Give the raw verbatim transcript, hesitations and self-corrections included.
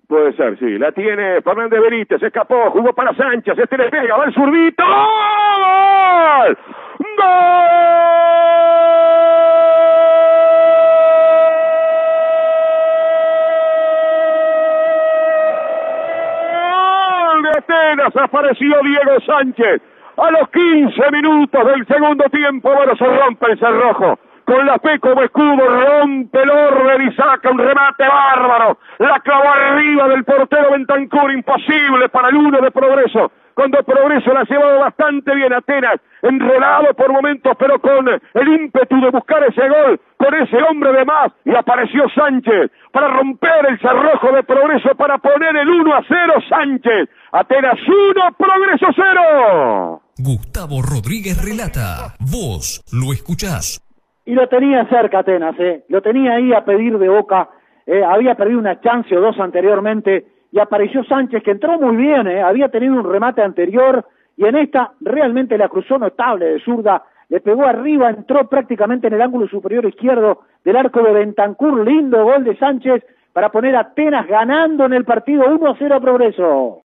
Puede ser, sí. La tiene Fernández Benítez, escapó, jugó para Sánchez, este le pega, va el zurdito. ¡Gol! ¡Gol de Atenas! Apareció Diego Sánchez. A los quince minutos del segundo tiempo, bueno, se rompe el cerrojo. Con la fe como escudo, rompe el orden y saca un remate bárbaro. La clavó arriba del portero Bentancur, imposible para el uno de Progreso. Cuando Progreso la ha llevado bastante bien Atenas, enredado por momentos, pero con el ímpetu de buscar ese gol, con ese hombre de más, y apareció Sánchez para romper el cerrojo de Progreso, para poner el uno a cero. Sánchez, Atenas uno, Progreso cero. Gustavo Rodríguez relata, vos lo escuchás. Y lo tenía cerca Atenas, eh. lo tenía ahí a pedir de boca, eh. había perdido una chance o dos anteriormente, y apareció Sánchez, que entró muy bien, eh. había tenido un remate anterior, y en esta realmente la cruzó notable de zurda, le pegó arriba, entró prácticamente en el ángulo superior izquierdo del arco de Bentancur. Lindo gol de Sánchez para poner a Atenas ganando en el partido uno a cero a Progreso.